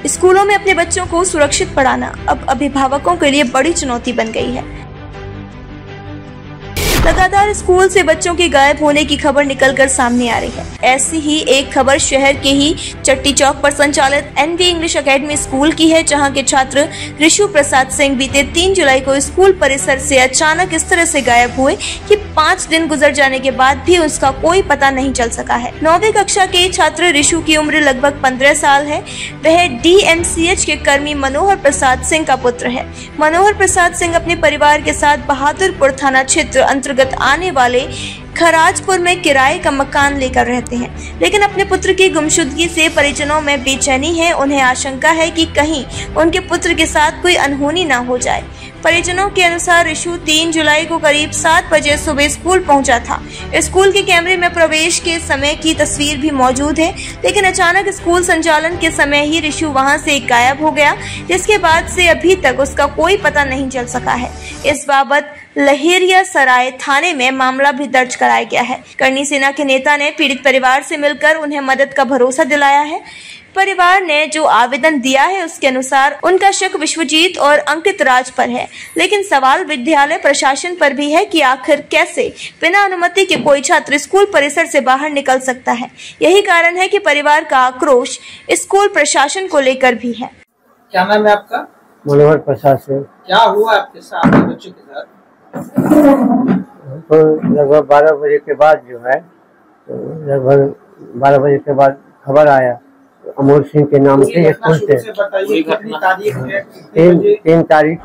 स्कूलों में अपने बच्चों को सुरक्षित पढ़ाना अब अभिभावकों के लिए बड़ी चुनौती बन गई है। लगातार स्कूल से बच्चों के गायब होने की खबर निकलकर सामने आ रही है। ऐसी ही एक खबर शहर के ही चट्टी चौक पर संचालित एनवी इंग्लिश एकेडमी स्कूल की है, जहां के छात्र ऋषु प्रसाद सिंह बीते 3 जुलाई को स्कूल परिसर से अचानक इस तरह से गायब हुए कि 5 दिन गुजर जाने के बाद भी उसका कोई पता नहीं चल सका है। 9वीं कक्षा के छात्र ऋषु की उम्र लगभग 15 साल है। वह DMCH के कर्मी मनोहर प्रसाद सिंह का पुत्र है। मनोहर प्रसाद सिंह अपने परिवार के साथ बहादुरपुर थाना क्षेत्र अंतर्गत आने वाले खराजपुर में किराए का मकान लेकर रहते हैं, लेकिन अपने पुत्र की गुमशुदगी से परिजनों में बेचैनी है। उन्हें आशंका है कि कहीं उनके पुत्र के साथ कोई अनहोनी ना हो जाए। परिजनों के अनुसार ऋषु 3 जुलाई को करीब 7 बजे सुबह स्कूल पहुंचा था। स्कूल के कैमरे में प्रवेश के समय की तस्वीर भी मौजूद है, लेकिन अचानक स्कूल संचालन के समय ही ऋषु वहां से गायब हो गया, जिसके बाद से अभी तक उसका कोई पता नहीं चल सका है। इस बाबत लहेरिया सराय थाने में मामला भी दर्ज कराया गया है। करनी सेना के नेता ने पीड़ित परिवार से मिलकर उन्हें मदद का भरोसा दिलाया है। परिवार ने जो आवेदन दिया है उसके अनुसार उनका शक विश्वजीत और अंकित राज पर है, लेकिन सवाल विद्यालय प्रशासन पर भी है कि आखिर कैसे बिना अनुमति के कोई छात्र स्कूल परिसर से बाहर निकल सकता है। यही कारण है कि परिवार का आक्रोश स्कूल प्रशासन को लेकर भी है। क्या नाम है आपका? मनोहर प्रसाद सिंह। क्या हुआ आपके साथ, बच्चों के साथ? तो लगभग 12 बजे के बाद जो है, लगभग 12 बजे के बाद खबर आया अमोल सिंह के नाम से स्कूल से 3 तारीख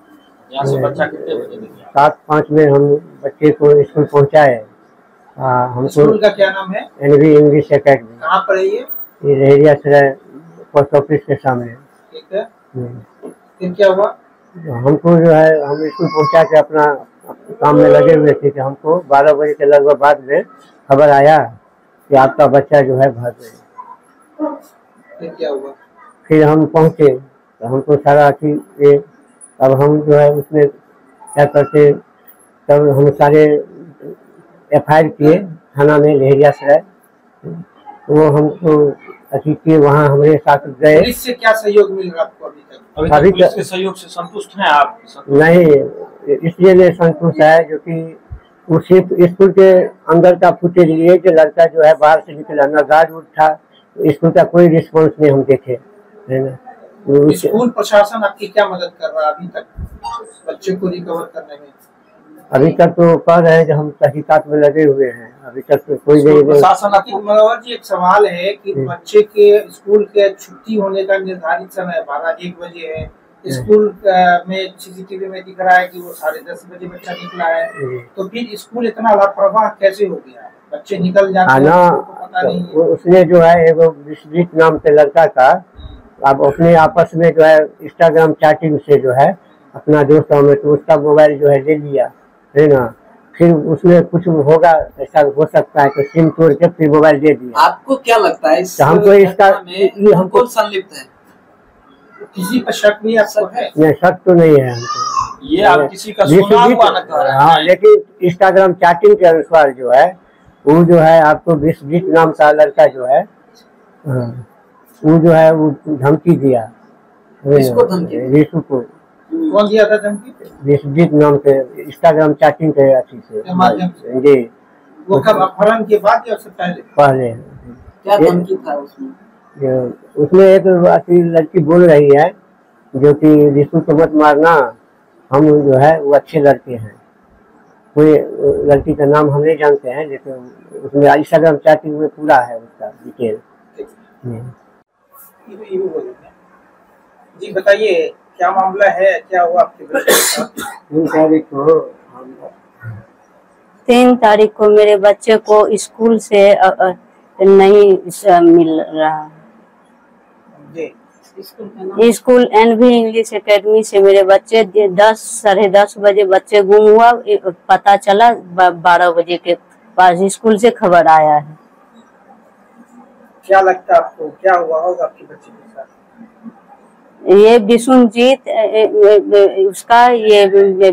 7:05 में हम बच्चे को स्कूल पहुंचाए। हमको स्कूल का क्या नाम है? NV English academy. कहाँ पर है ये? लहेरिया सराय पोस्ट ऑफिस के सामने। ठीक है, फिर क्या हुआ? हमको जो है, हम स्कूल पहुंचा के अपना काम में लगे हुए थे कि हमको 12 बजे के लगभग बाद में खबर आया कि आपका बच्चा जो है भाग गया। फिर क्या हुआ? फिर हम पहुंचे तो हमको सारा चीज, अब हम जो है उसमें क्या करते, तब हम सारे FIR किए थाना में लहेरिया सराय। वो हमको अभी किए, वहाँ हमारे साथ गए। पुलिस से क्या सहयोग मिल रहा आपको अभी तक? अभी पुलिस के सहयोग से संतुष्ट हैं आप? नहीं, इसलिए नहीं संतुष्ट है जो कि उसी स्कूल के अंदर का फुटेज लिए कि लड़का जो है बाहर से निकला, ना गार्ड उठ था, स्कूल का कोई रिस्पॉन्स नहीं हम देखे, है ना। स्कूल प्रशासन आपकी क्या मदद कर रहा है अभी तक बच्चे को रिकवर करने में? अभी तक तो कह रहे हैं कि हम तहकीकात में लगे हुए हैं। अभी तक तो कोई नहीं। प्रशासन आपको, मनोहर जी, एक सवाल है कि बच्चे के स्कूल के छुट्टी होने का निर्धारित समय 12-1 बजे है। स्कूल में CCTV में दिख रहा है कि वो 10:30 बजे बच्चा निकला है, तो फिर स्कूल इतना लापरवाह कैसे हो गया? बच्चे निकल जाते हैं, पता नहीं है। उसने जो है एगो विश्वजीत नाम के लड़का का, अब अपने आपस में जो है इंस्टाग्राम चैटिंग से जो है अपना दोस्तों में, तो उसका मोबाइल जो है ले लिया, है ना। फिर उसमें कुछ होगा, ऐसा हो सकता है, तो सिम तोड़ के फिर मोबाइल दे दिया। आपको क्या लगता है हमको इसका हमको संलिप्त है? किसी पर शक भी आपको है? नहीं, शक तो नहीं है हमको। ये आप किसी का सुना हुआ न कह रहे हैं? हाँ, लेकिन इंस्टाग्राम चैटिंग के अनुसार जो है, वो जो है आपको विश्वजीत नाम का लड़का जो है, वो जो है वो धमकी दिया। किसको धमकी? ऋषु को। कौन दिया था धमकी? विश्वजीत नाम के इंस्टाग्राम चैटिंग के अच्छी से माध्यम से जी। वो कब, अपहरण के बाद या उससे पहले? पहले। क्या धमकी था उसमें? उसमें एक अच्छी लड़की बोल रही है जो कि ऋषु को मत मारना, हम जो है वो अच्छे लड़के हैं। कोई लड़की का नाम हम नहीं जानते हैं, लेकिन उसमें इंस्टाग्राम चैटिंग में पूरा है उसका डिटेल। जी बताइए, क्या मामला है, क्या हुआ आपके बच्चे के साथ? 3 तारीख को मेरे बच्चे को स्कूल से नहीं मिल रहा। स्कूल एनवी इंग्लिश एकेडमी से मेरे बच्चे 10-10:30 बजे बच्चे गुम हुआ, पता चला 12 बजे के पास स्कूल से खबर आया है। क्या लगता है आपको, क्या हुआ होगा आपके बच्चे के साथ? ये विश्वजीत, उसका ये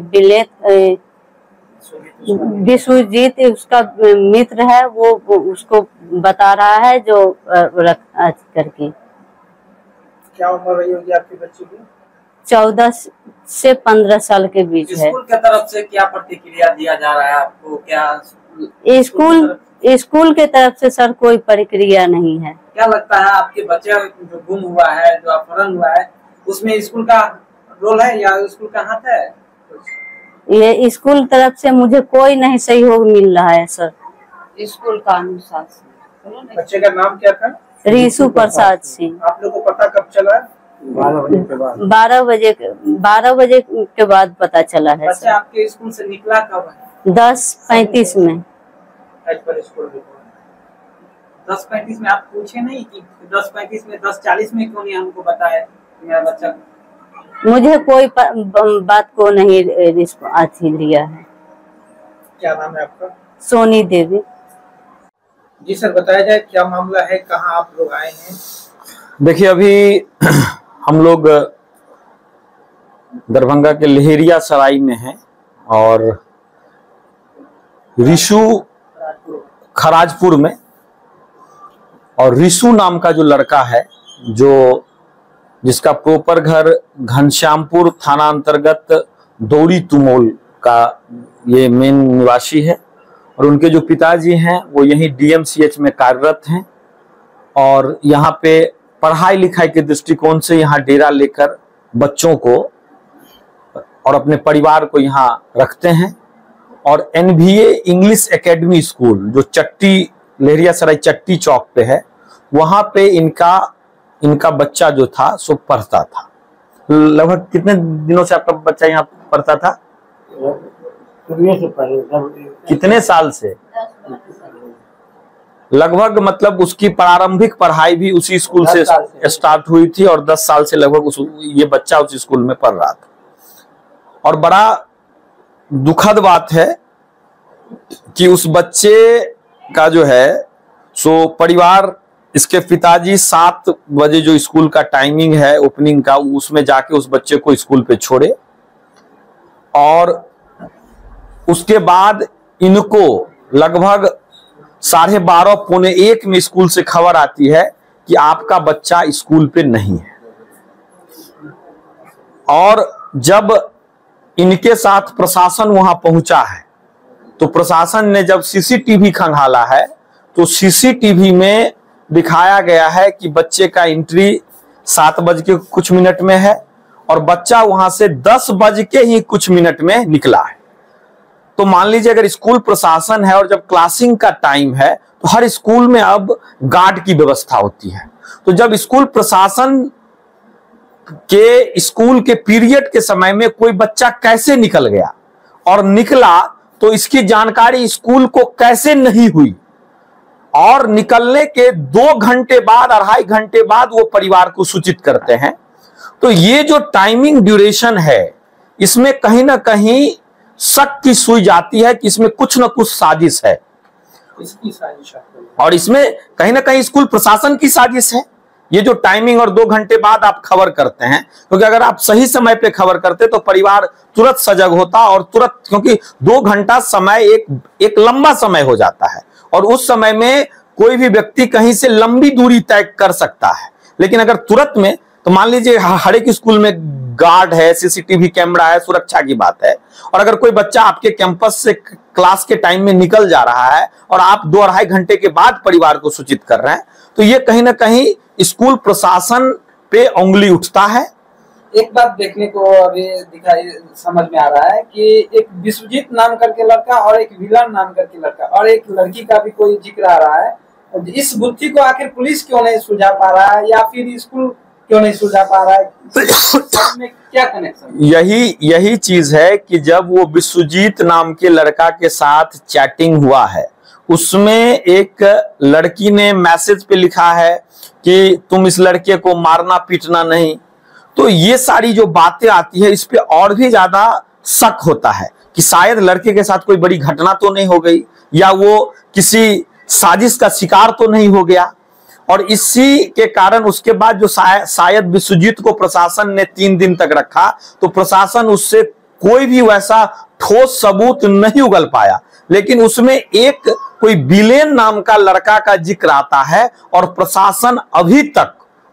विश्वजीत उसका मित्र है, वो उसको बता रहा है जो करके। क्या उम्र रही होगी आपके बच्चे की? 14 से 15 साल के बीच है। स्कूल की तरफ से क्या प्रतिक्रिया दिया जा रहा है आपको? क्या स्कूल के तरफ से सर कोई प्रक्रिया नहीं है। क्या लगता है आपके बच्चे जो गुम हुआ है, जो अपहरण हुआ है, उसमें स्कूल का रोल है या स्कूल का हाथ है? ये स्कूल तरफ से मुझे कोई नहीं सहयोग मिल रहा है सर। स्कूल का अनुशासन। बच्चे का नाम क्या था? रिशु प्रसाद सिंह। आप लोग को पता कब चला? 12 बजे के बाद। 12 बजे के बाद पता चला है बच्चा आपके स्कूल से निकला कब है? 10:35 में। स्कूल 10:35 में आप पूछे नहीं कि 10:35 में 10:40 में क्यों नहीं हमको बताया मेरा बच्चा? मुझे कोई बात को नहीं अथी लिया है। क्या नाम है आपका? सोनी देवी। जी सर, बताया जाए क्या मामला है, कहाँ आप लोग आए हैं? देखिए, अभी हम लोग दरभंगा के लहेरिया सराय में हैं और रिशु खराजपुर में, और रिशु नाम का जो लड़का है जिसका प्रॉपर घर घनश्यामपुर थाना अंतर्गत दौड़ी तुमोल का ये मेन निवासी है, और उनके जो पिताजी हैं वो यहीं DMCH में कार्यरत हैं और यहाँ पे पढ़ाई लिखाई के दृष्टिकोण से यहाँ डेरा लेकर बच्चों को और अपने परिवार को यहाँ रखते हैं। और NVA इंग्लिश एकेडमी स्कूल जो लहेरिया सराय चट्टी चौक पे है, वहां पे इनका बच्चा जो था सो पढ़ता था। लगभग कितने दिनों से आपका बच्चा यहाँ पढ़ता था? कितने साल से? लगभग मतलब उसकी प्रारंभिक पढ़ाई भी उसी स्कूल से स्टार्ट हुई थी और 10 साल से लगभग ये बच्चा उस स्कूल में पढ़ रहा था। और बड़ा दुखद बात है कि उस बच्चे का जो है सो परिवार, इसके पिताजी 7 बजे जो स्कूल का टाइमिंग है ओपनिंग का, उसमें जाके उस बच्चे को स्कूल पे छोड़े और उसके बाद इनको लगभग 12:30 पौने 1 में स्कूल से खबर आती है कि आपका बच्चा स्कूल पे नहीं है। और जब इनके साथ प्रशासन वहां पहुंचा है तो प्रशासन ने जब CCTV खंगाला है तो CCTV में दिखाया गया है कि बच्चे का एंट्री 7 बज के कुछ मिनट में है और बच्चा वहां से 10 बज के ही कुछ मिनट में निकला है। तो मान लीजिए अगर स्कूल प्रशासन है और जब क्लासिंग का टाइम है तो हर स्कूल में अब गार्ड की व्यवस्था होती है। तो जब स्कूल प्रशासन के स्कूल के पीरियड के समय में कोई बच्चा कैसे निकल गया और निकला तो इसकी जानकारी स्कूल को कैसे नहीं हुई, और निकलने के 2 घंटे बाद 2.5 घंटे बाद वो परिवार को सूचित करते हैं। तो ये जो टाइमिंग ड्यूरेशन है इसमें कहीं ना कहीं शक की सुई जाती है कि इसमें कुछ ना कुछ साजिश है। इसकी साजिश है और इसमें कहीं ना कहीं स्कूल प्रशासन की साजिश है। ये जो टाइमिंग और 2 घंटे बाद आप खबर करते हैं, क्योंकि अगर आप सही समय पे खबर करते तो परिवार तुरंत सजग होता और तुरंत, क्योंकि 2 घंटा समय एक लंबा समय हो जाता है और उस समय में कोई भी व्यक्ति कहीं से लंबी दूरी तय कर सकता है। लेकिन अगर तुरंत में, तो मान लीजिए हर एक स्कूल में गार्ड है, CCTV कैमरा है, सुरक्षा की बात है, और अगर कोई बच्चा आपके कैंपस से क्लास के टाइम में निकल जा रहा है और आप 2-2.5 घंटे के बाद परिवार को सूचित कर रहे हैं, तो ये कहीं ना कहीं स्कूल प्रशासन पे उंगली उठता है। एक बात देखने को अभी समझ में आ रहा है कि एक विश्वजीत नाम करके लड़का और एक विलन नाम करके लड़का और एक लड़की का भी कोई जिक्र आ रहा है। इस गुत्थी को आखिर पुलिस क्यों नहीं सुलझा पा रहा है या फिर स्कूल क्यों नहीं सुलझा पा रहा है? में क्या कनेक्शन? यही चीज है कि जब वो विश्वजीत नाम के लड़का के साथ चैटिंग हुआ है, उसमें एक लड़की ने मैसेज पे लिखा है कि तुम इस लड़के को मारना पीटना नहीं। तो ये सारी जो बातें आती है इस पे और भी ज्यादा शक होता है कि शायद लड़के के साथ कोई बड़ी घटना तो नहीं हो गई या वो किसी साजिश का शिकार तो नहीं हो गया। और इसी के कारण उसके बाद जो शायद विश्वजीत को प्रशासन ने 3 दिन तक रखा, तो प्रशासन उससे कोई भी वैसा ठोस सबूत नहीं उगल पाया। लेकिन उसमें एक कोई बिलेन नाम का लड़का का जिक्र आता है और प्रशासन अभी तक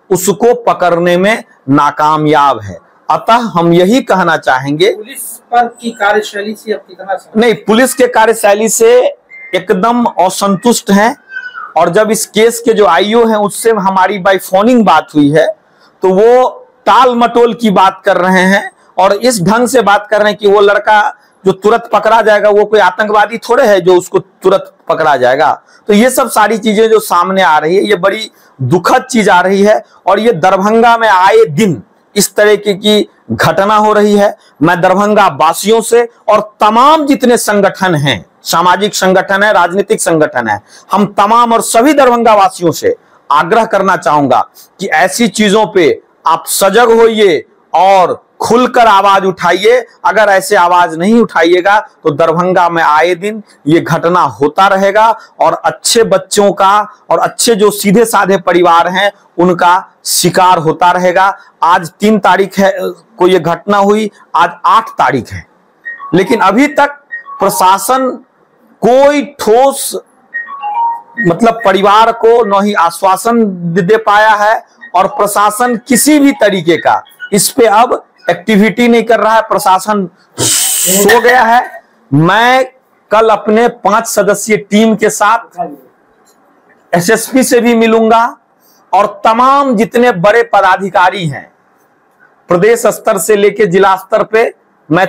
उसको पकड़ने में नाकामयाब है। अतः हम यही कहना चाहेंगे, पुलिस पर की कार्यशैली से अब कितना नहीं, पुलिस के कार्यशैली से एकदम असंतुष्ट हैं। और जब इस केस के जो आईओ हैं उससे हमारी बाय फोनिंग बात हुई है तो वो टाल मटोल की बात कर रहे हैं और इस ढंग से बात कर रहे हैं कि वो लड़का जो तुरंत पकड़ा जाएगा वो कोई आतंकवादी थोड़े है जो उसको तुरंत पकड़ा जाएगा। तो ये सब सारी चीजें जो सामने आ रही है ये बड़ी दुखद चीज आ रही है और ये दरभंगा में आए दिन इस तरह की घटना हो रही है। मैं दरभंगा वासियों से और तमाम जितने संगठन हैं, सामाजिक संगठन है, राजनीतिक संगठन है, हम तमाम और सभी दरभंगा वासियों से आग्रह करना चाहूंगा कि ऐसी चीजों पे आप सजग होइए और खुलकर आवाज उठाइए। अगर ऐसे आवाज नहीं उठाइएगा तो दरभंगा में आए दिन ये घटना होता रहेगा और अच्छे बच्चों का और अच्छे जो सीधे साधे परिवार हैं उनका शिकार होता रहेगा। आज 3 तारीख है को ये घटना हुई, आज 8 तारीख है, लेकिन अभी तक प्रशासन कोई ठोस मतलब परिवार को न ही आश्वासन दे पाया है और प्रशासन किसी भी तरीके का इस पे अब एक्टिविटी नहीं कर रहा है। प्रशासन सो गया है। मैं कल अपने 5 सदस्यीय टीम के साथ एसएसपी से भी मिलूंगा और तमाम जितने बड़े पदाधिकारी हैं प्रदेश स्तर से लेकर जिला स्तर पे मैं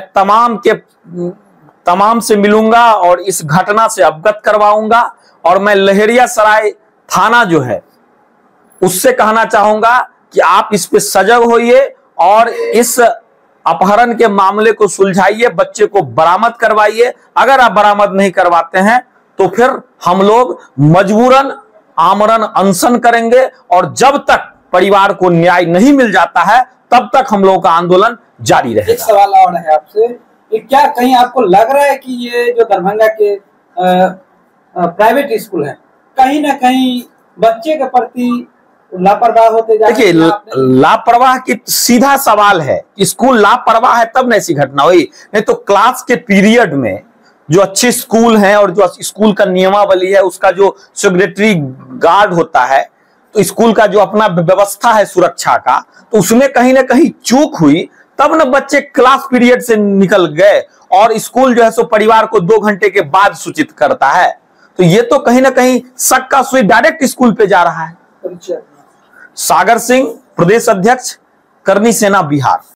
तमाम से मिलूंगा और इस घटना से अवगत करवाऊंगा। और मैं लहेरियासराय थाना जो है उससे कहना चाहूंगा कि आप इस पे सजग होइए और इस अपहरण के मामले को सुलझाइए, बच्चे को बरामद करवाइए। अगर आप बरामद नहीं करवाते हैं तो फिर हम लोग मजबूरन आमरण अनशन करेंगे और जब तक परिवार को न्याय नहीं मिल जाता है तब तक हम लोगों का आंदोलन जारी रहेगा। एक सवाल और है आपसे, क्या कहीं आपको लग रहा है कि ये जो दरभंगा के प्राइवेट स्कूल है कहीं ना कहीं बच्चे के प्रति लापरवाह होते जा रहे हैं? देखिए, लापरवाह की सीधा सवाल है, स्कूल लापरवाह है तब न ऐसी घटना हुई, नहीं तो क्लास के पीरियड में जो अच्छे स्कूल हैं और जो स्कूल का नियमावली है उसका जो सेक्रेटरी गार्ड होता है तो स्कूल का जो अपना व्यवस्था है सुरक्षा का, तो उसमें कहीं ना कहीं चूक हुई तब न बच्चे क्लास पीरियड से निकल गए और स्कूल जो है सो परिवार को 2 घंटे के बाद सूचित करता है। तो ये तो कहीं ना कहीं शक का सुई डायरेक्ट स्कूल पे जा रहा है। सागर सिंह, प्रदेश अध्यक्ष, करनी सेना, बिहार।